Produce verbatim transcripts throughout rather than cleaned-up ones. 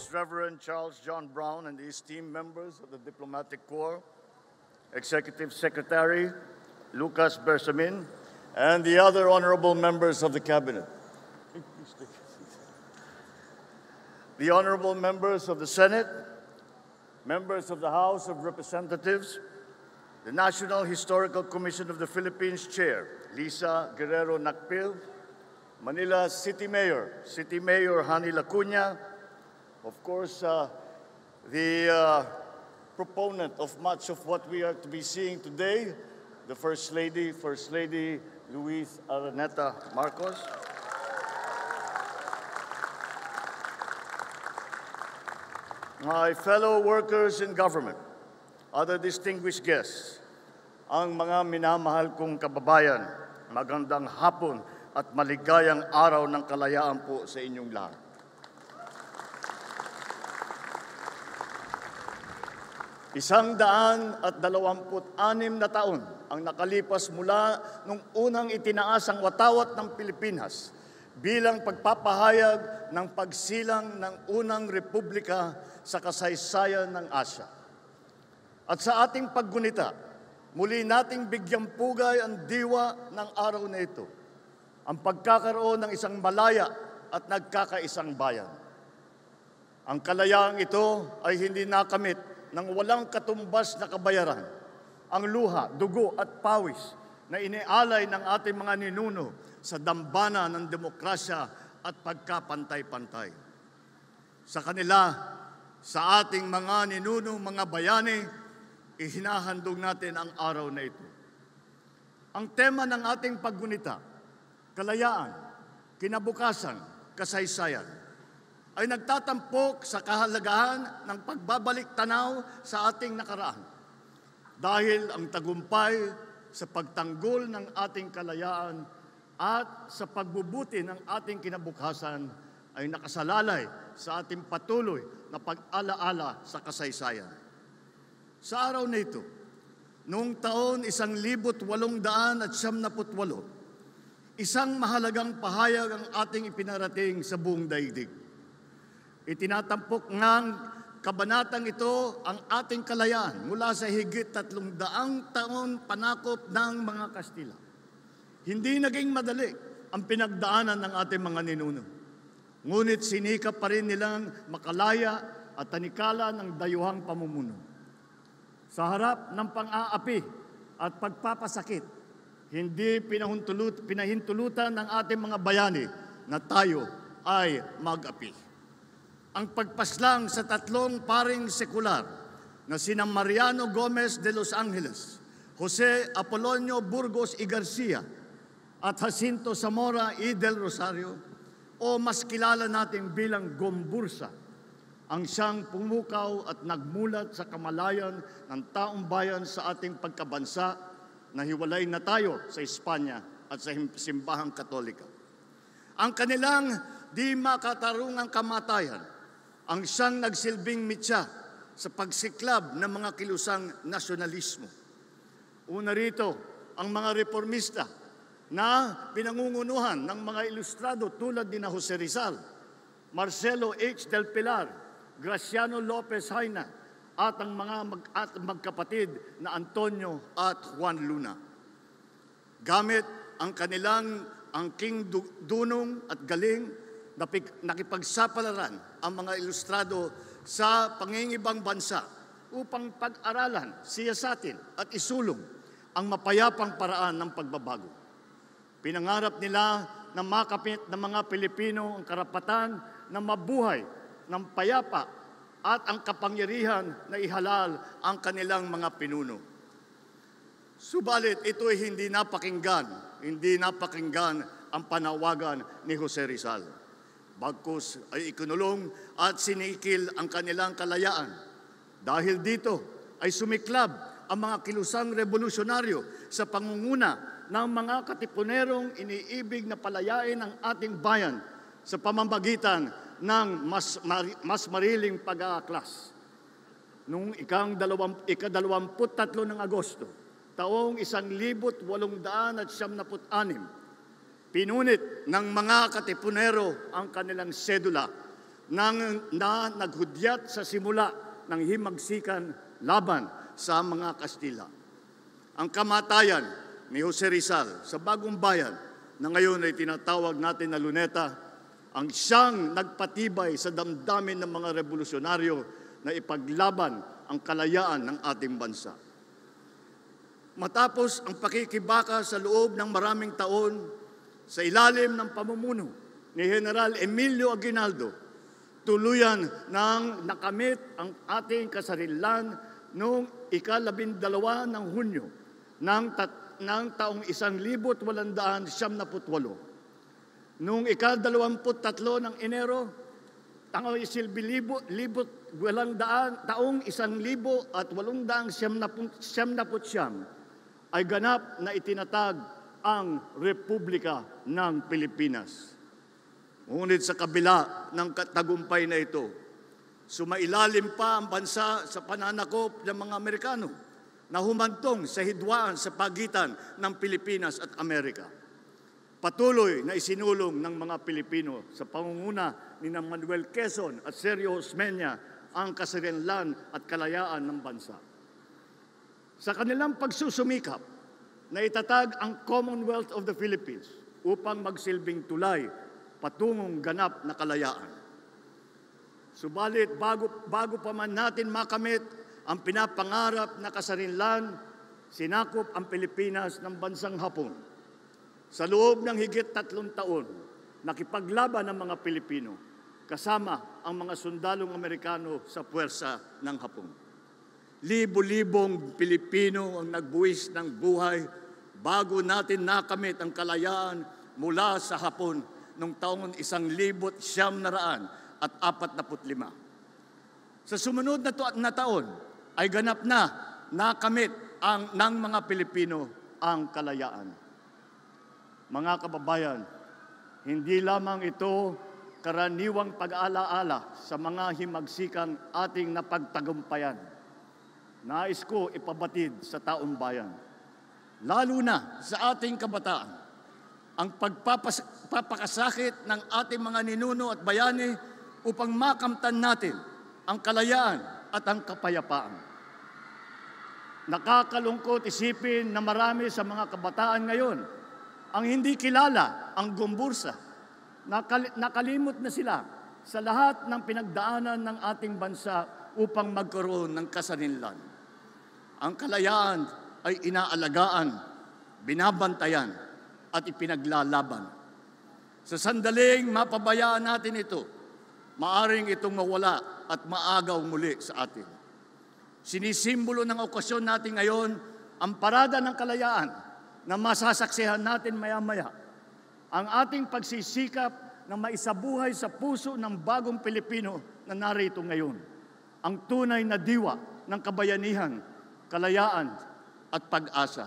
Most Reverend Charles John Brown and the esteemed members of the Diplomatic Corps, Executive Secretary Lucas Bersamin, and the other honorable members of the Cabinet. The honorable members of the Senate, members of the House of Representatives, the National Historical Commission of the Philippines Chair, Lisa Guerrero Nakpil, Manila City Mayor, City Mayor Hani Lacuna, of course, uh, the uh, proponent of much of what we are to be seeing today, the First Lady, First Lady Luis Araneta Marcos. My fellow workers in government, other distinguished guests, ang mga minamahal kong kababayan, magandang hapon at maligayang araw ng kalayaan po sa inyong lahat. Isang daan at dalawamput anim na taon ang nakalipas mula nung unang itinaas ang watawat ng Pilipinas bilang pagpapahayag ng pagsilang ng unang republika sa kasaysayan ng Asya. At sa ating paggunita, muli nating bigyang pugay ang diwa ng araw na ito, ang pagkakaroon ng isang malaya at nagkakaisang bayan. Ang kalayaang ito ay hindi nakamit ng walang katumbas na kabayaran, ang luha, dugo at pawis na inialay ng ating mga ninuno sa dambana ng demokrasya at pagkapantay-pantay. Sa kanila, sa ating mga ninuno, mga bayani, ihinahandog natin ang araw na ito. Ang tema ng ating paggunita, kalayaan, kinabukasan, kasaysayan, ay nagtatampok sa kahalagahan ng pagbabalik tanaw sa ating nakaraan. Dahil ang tagumpay sa pagtanggol ng ating kalayaan at sa pagbubuti ng ating kinabukasan ay nakasalalay sa ating patuloy na pag-alaala sa kasaysayan. Sa araw na ito, noong taon isang libot walong daan at siyam naput walo, isang mahalagang pahayag ang ating ipinarating sa buong daigdig. Itinatampok ngang kabanatang ito ang ating kalayaan mula sa higit tatlong daang taon panakop ng mga Kastila. Hindi naging madali ang pinagdaanan ng ating mga ninuno. Ngunit sinikap pa rin nilang makalaya at tanikala ng dayuhang pamumuno. Sa harap ng pang-aapi at pagpapasakit, hindi pinahintulutan, pinahintulutan ng ating mga bayani na tayo ay mag-api. Ang pagpaslang sa tatlong paring sekular na sina Mariano Gomez de Los Angeles, Jose Apolonio Burgos y Garcia at Jacinto Zamora y del Rosario, o mas kilala natin bilang Gombursa, ang siyang pumukaw at nagmulat sa kamalayan ng taong bayan sa ating pagkabansa na hiwalay na tayo sa Espanya at sa simbahang Katolika. Ang kanilang di makatarungang kamatayan ang siyang nagsilbing mitya sa pagsiklab ng mga kilusang nasyonalismo. Una rito, ang mga reformista na pinangungunuhan ng mga ilustrado tulad ni na Jose Rizal, Marcelo H. del Pilar, Graciano Lopez Haina, at ang mga mag at magkapatid na Antonio at Juan Luna. Gamit ang kanilang angking dunong at galing, nakipagsapalaran ang mga ilustrado sa pangingibang bansa upang pag-aralan, siyasatin at isulong ang mapayapang paraan ng pagbabago. Pinangarap nila na makapit ng mga Pilipino ang karapatan na mabuhay ng payapa at ang kapangyarihan na ihalal ang kanilang mga pinuno. Subalit ito ay hindi napakinggan, hindi napakinggan ang panawagan ni Jose Rizal. Bagkus ay ikinulong at sinikil ang kanilang kalayaan. Dahil dito ay sumiklab ang mga kilusang revolusyonaryo sa pangunguna ng mga katipunerong iniibig na palayain ang ating bayan sa pamamagitan ng mas, mas mariling pag-aaklas. Noong ikang dalawam, ikadalawamput tatlo ng Agosto, taong isang libot walong daan at siyam naput anim, pinunit ng mga katipunero ang kanilang sedula nang, na naghudyat sa simula ng himagsikan laban sa mga Kastila. Ang kamatayan ni Jose Rizal sa Bagong Bayan na ngayon ay tinatawag natin na Luneta, ang siyang nagpatibay sa damdamin ng mga revolusyonaryo na ipaglaban ang kalayaan ng ating bansa. Matapos ang pakikibaka sa loob ng maraming taon sa ilalim ng pamumuno ni General Emilio Aguinaldo, tuluyan nang nakamit ang ating kasarilan noong ikalabindalawa ng Hunyo ng, tat- ng taong isang libot walandaan siyam na putwalo. Noong ikadalawamput tatlo ng Enero, tangaw isilbi libo, libot walang daan, taong isang libo at walong daang siyam na, siyam na putsyam, ay ganap na itinatag ang Republika ng Pilipinas. Ngunit sa kabila ng tagumpay na ito, sumailalim pa ang bansa sa pananakop ng mga Amerikano na humantong sa hidwaan sa pagitan ng Pilipinas at Amerika. Patuloy na isinulong ng mga Pilipino sa pangunguna ni Manuel Quezon at Sergio Osmeña ang kasarinlan at kalayaan ng bansa. Sa kanilang pagsusumikap na itatag ang Commonwealth of the Philippines upang magsilbing tulay patungong ganap na kalayaan. Subalit bago, bago pa man natin makamit ang pinapangarap na kasarinlan, sinakop ang Pilipinas ng bansang Hapon. Sa loob ng higit tatlong taon, nakipaglaban ang mga Pilipino kasama ang mga sundalong Amerikano sa puwersa ng Hapon. Libo-libong Pilipino ang nagbuwis ng buhay bago natin nakamit ang kalayaan mula sa Hapon noong taong isang libot siyam na raan at apat na putlima. Sa sumunod na, to- na taon ay ganap na nakamit ang, ng mga Pilipino ang kalayaan. Mga kababayan, hindi lamang ito karaniwang pag-aalaala sa mga himagsikang ating napagtagumpayan. Nais ko ipabatid sa taong bayan, lalo na sa ating kabataan, ang pagpapakasakit ng ating mga ninuno at bayani upang makamtan natin ang kalayaan at ang kapayapaan. Nakakalungkot isipin na marami sa mga kabataan ngayon ang hindi kilala ang Gumbursa. Nakal- nakalimot na sila sa lahat ng pinagdaanan ng ating bansa upang magkaroon ng kasarinlan. Ang kalayaan ay inaalagaan, binabantayan, at ipinaglalaban. Sa sandaling mapabayaan natin ito, maaring itong mawala at maagaw muli sa atin. Sinisimbolo ng okasyon natin ngayon ang parada ng kalayaan na masasaksihan natin maya-maya. Ang ating pagsisikap na maisabuhay sa puso ng bagong Pilipino na narito ngayon. Ang tunay na diwa ng kabayanihan, kalayaan at pag-asa.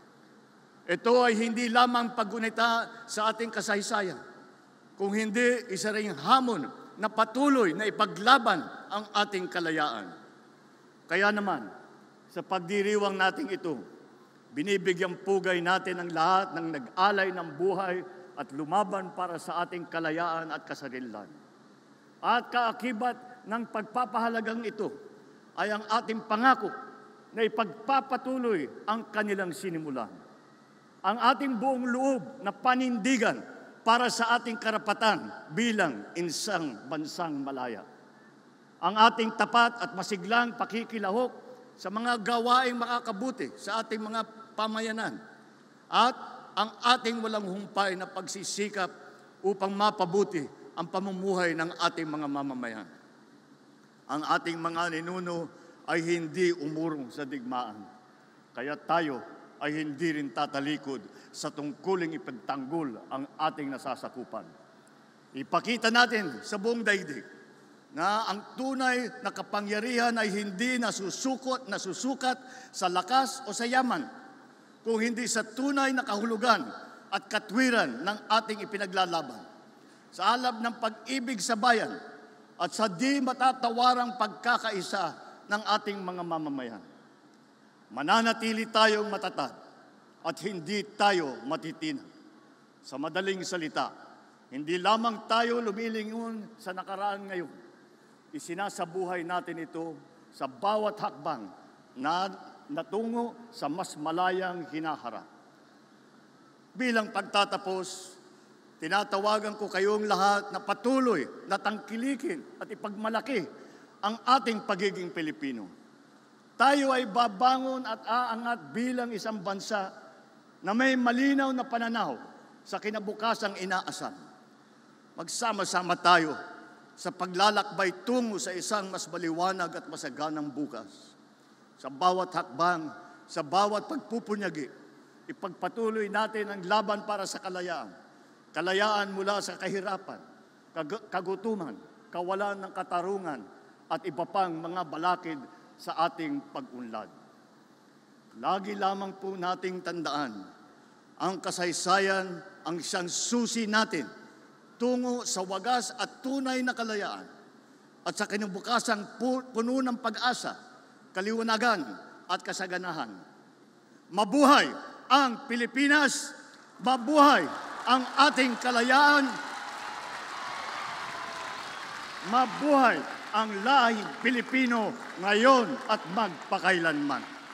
Ito ay hindi lamang paggunita sa ating kasaysayan, kung hindi isa ring hamon na patuloy na ipaglaban ang ating kalayaan. Kaya naman, sa pagdiriwang nating ito, binibigyang pugay natin ang lahat ng nag-alay ng buhay at lumaban para sa ating kalayaan at kasarinlan. At kaakibat ng pagpapahalagang ito ay ang ating pangako na ipagpapatuloy ang kanilang sinimulan. Ang ating buong loob na panindigan para sa ating karapatan bilang isang bansang malaya. Ang ating tapat at masiglang pakikilahok sa mga gawaing makakabuti sa ating mga pamayanan at ang ating walang humpay na pagsisikap upang mapabuti ang pamumuhay ng ating mga mamamayan. Ang ating mga ninuno ay hindi umurong sa digmaan, kaya tayo ay hindi rin tatalikod sa tungkuling ipagtanggol ang ating nasasakupan. Ipakita natin sa buong daigdig na ang tunay na kapangyarihan ay hindi nasusukot, nasusukat sa lakas o sa yaman, kung hindi sa tunay na kahulugan at katwiran ng ating ipinaglalaban. Sa alab ng pag-ibig sa bayan at sa di matatawarang pagkakaisa ng ating mga mamamayan. Mananatili tayong matatag at hindi tayo matitinag. Sa madaling salita, Hindi lamang tayo lumilingon sa nakaraan ngayon. Isinasabuhay natin ito sa bawat hakbang na natungo sa mas malayang hinaharap. Bilang pagtatapos, tinatawagan ko kayong lahat na patuloy na tangkilikin at ipagmalaki ang ating pagiging Pilipino. Tayo ay babangon at aangat bilang isang bansa na may malinaw na pananaw sa kinabukasang inaasam. Magsama-sama tayo sa paglalakbay tungo sa isang mas maliwanag at masaganang bukas. Sa bawat hakbang, sa bawat pagpupunyagi, ipagpatuloy natin ang laban para sa kalayaan. Kalayaan mula sa kahirapan, kag- kagutuman, kawalan ng katarungan, at iba pang mga balakid sa ating pag-unlad. Lagi lamang po nating tandaan, ang kasaysayan ang siyang susi natin tungo sa wagas at tunay na kalayaan at sa kinabukasang puno ng pag-asa, kaliwanagan at kasaganahan. Mabuhay ang Pilipinas! Mabuhay ang ating kalayaan! Mabuhay ang lahing Pilipino ngayon at magpakailanman!